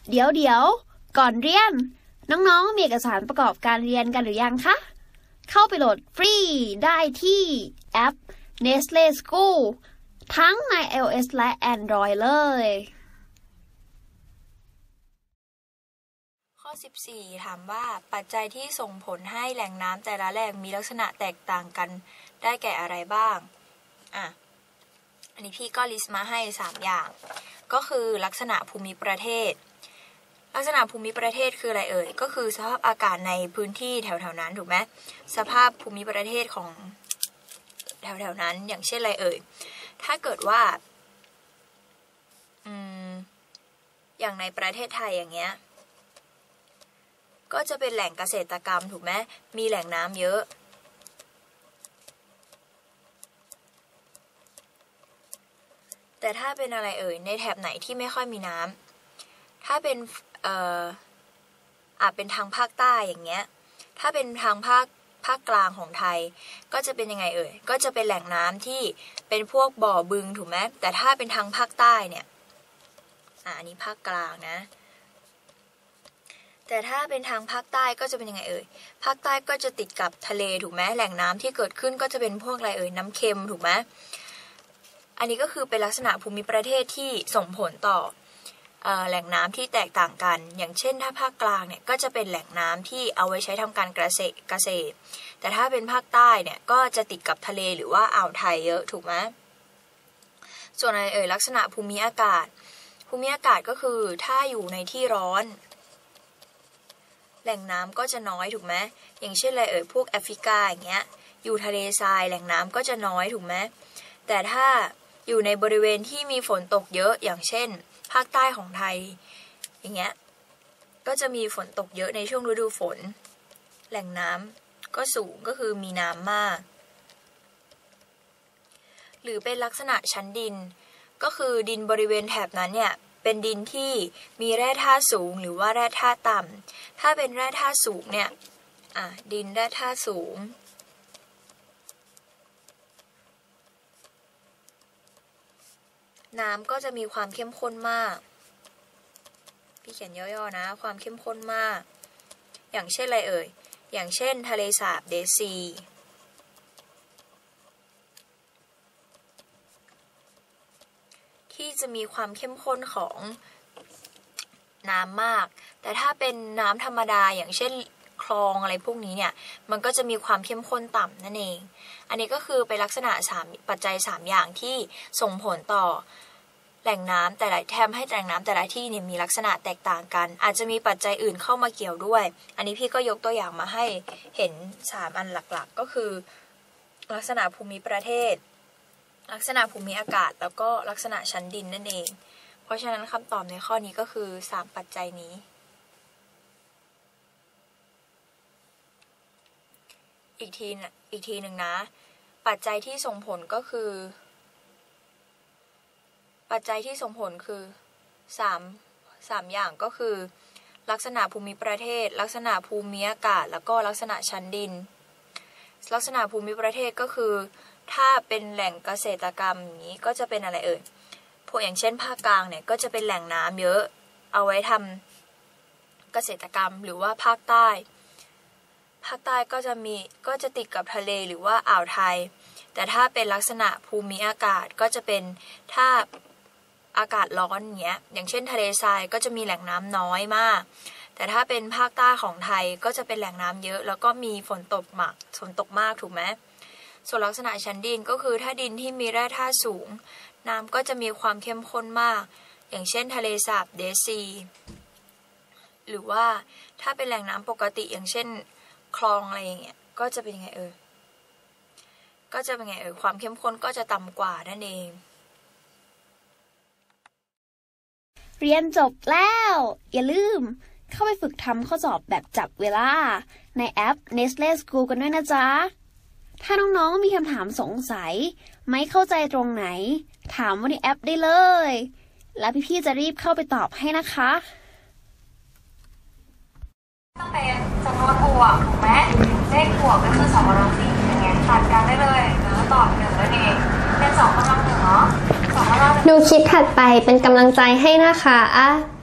เดี๋ยวก่อนเรียนน้องๆมีเอกสารประกอบการเรียนกันหรือยังคะเข้าไปโหลดฟรีได้ที่แอป Nestle School ทั้งใน iOS และ Android เลยข้อ 14 ถามว่าปัจจัยที่ส่งผลให้แหล่งน้ำแต่ละแหล่งมีลักษณะแตกต่างกันได้แก่อะไรบ้างอันนี้พี่ก็ลิสต์มาให้3อย่างก็คือลักษณะภูมิประเทศลักษณะภูมิประเทศคืออะไรเอ่ยก็คือสภาพอากาศในพื้นที่แถวๆนั้นถูกไหมสภาพภูมิประเทศของแถวๆนั้นอย่างเช่นอะไรเอ่ยถ้าเกิดว่าอย่างในประเทศไทยอย่างเงี้ยก็จะเป็นแหล่งเกษตรกรรมถูกไหมมีแหล่งน้ำเยอะแต่ถ้าเป็นอะไรเอ่ยในแถบไหนที่ไม่ค่อยมีน้ำถ้าเป็นเป็นทางภาคใต้อย่างเงี้ยถ้าเป็นทางภาคกลางของไทยก็จะเป็นยังไงเอ่ยก็จะเป็นแหล่งน้ำที่เป็นพวกบ่อบึงถูกไหมแต่ถ้าเป็นทางภาคใต้เนี่ยอันนี้ภาคกลางนะแต่ถ้าเป็นทางภาคใต้ก็จะเป็นยังไงเอ่ยภาคใต้ก็จะติดกับทะเลถูกไหมแหล่งน้ำที่เกิดขึ้นก็จะเป็นพวกอะไรเอ่ยน้ำเค็มถูกไหมอันนี้ก็คือเป็นลักษณะภูมิประเทศที่ส่งผลต่อแหล่งน้ำที่แตกต่างกันอย่างเช่นถ้าภาคกลางเนี่ยก็จะเป็นแหล่งน้ำที่เอาไว้ใช้ทำการเกษตรแต่ถ้าเป็นภาคใต้เนี่ยก็จะติดกับทะเลหรือว่าอ่าวไทยเยอะถูกไหมส่วนอะไรเอ่ยลักษณะภูมิอากาศก็คือถ้าอยู่ในที่ร้อนแหล่งน้ำก็จะน้อยถูกไหมอย่างเช่นอะไรเอ่ยพวกแอฟริกาอย่างเงี้ยอยู่ทะเลทรายแหล่งน้ำก็จะน้อยถูกไหมแต่ถ้าอยู่ในบริเวณที่มีฝนตกเยอะอย่างเช่นภาคใต้ของไทยอย่างเงี้ยก็จะมีฝนตกเยอะในช่วงฤดูฝนแหล่งน้ำก็สูงก็คือมีน้ำมากหรือเป็นลักษณะชั้นดินก็คือดินบริเวณแถบนั้นเนี่ยเป็นดินที่มีแร่ธาตุสูงหรือว่าแร่ธาตุต่ำถ้าเป็นแร่ธาตุสูงเนี่ยดินแร่ธาตุสูงน้ำก็จะมีความเข้มข้นมากพี่เขียนย่อๆนะความเข้มข้นมากอย่างเช่นอะไรเอ่ยอย่างเช่นทะเลสาบเดซีที่จะมีความเข้มข้นของน้ำมากแต่ถ้าเป็นน้ำธรรมดาอย่างเช่นคลองอะไรพวกนี้เนี่ยมันก็จะมีความเข้มข้นต่ำนั่นเองอันนี้ก็คือเป็นลักษณะปัจจัย3อย่างที่ส่งผลต่อแหล่งน้ำแต่ละให้แหล่งน้ำแต่ละที่เนี่ยมีลักษณะแตกต่างกันอาจจะมีปัจจัยอื่นเข้ามาเกี่ยวด้วยอันนี้พี่ก็ยกตัวอย่างมาให้เห็น3อันหลักๆก็คือลักษณะภูมิประเทศลักษณะภูมิอากาศแล้วก็ลักษณะชั้นดินนั่นเองเพราะฉะนั้นคำตอบในข้อนี้ก็คือ3ปัจจัยนี้อีกทีหนึ่งนะปัจจัยที่ส่งผลก็คือปัจจัยที่ส่งผลคือ3อย่างก็คือลักษณะภูมิประเทศลักษณะภูมิอากาศแล้วก็ลักษณะชั้นดินลักษณะภูมิประเทศก็คือถ้าเป็นแหล่งเกษตรกรรมอย่างนี้ก็จะเป็นอะไรเอ่ยพวกอย่างเช่นภาคกลางเนี่ยก็จะเป็นแหล่งน้ำเยอะเอาไว้ทำเกษตรกรรมหรือว่าภาคใต้ก็จะติดกับทะเลหรือว่าอ่าวไทยแต่ถ้าเป็นลักษณะภูมิอากาศก็จะเป็นถ้าอากาศร้อนอย่างเช่นทะเลทรายก็จะมีแหล่งน้ำน้อยมากแต่ถ้าเป็นภาคใต้ของไทยก็จะเป็นแหล่งน้ำเยอะแล้วก็มีฝนตกมากถูกไหมส่วนลักษณะชั้นดินก็คือถ้าดินที่มีแร่ธาตุสูงน้ำก็จะมีความเข้มข้นมากอย่างเช่นทะเลสาบเดซีหรือว่าถ้าเป็นแหล่งน้ำปกติอย่างเช่นคลองอะไรอย่างเงี้ยก็จะเป็นยังไงความเข้มข้นก็จะต่ำกว่านั่นเองเรียนจบแล้วอย่าลืมเข้าไปฝึกทำข้อสอบแบบจับเวลาในแอป Nestle School กันด้วยนะจ๊ะถ้าน้องๆมีคำถามสงสัยไม่เข้าใจตรงไหนถามว่าในแอปได้เลยแล้วพี่ๆจะรีบเข้าไปตอบให้นะคะต้องเป็นจำนวนบวกถูกไหมเลขบวกก็คือ2 กำลัง 4อย่างเงี้ยตัดกันได้เลยแล้วตอบ1นั่นเองเป็น2 กำลัง 1เนาะ2 กำลังดูคลิปถัดไปเป็นกำลังใจให้นะคะ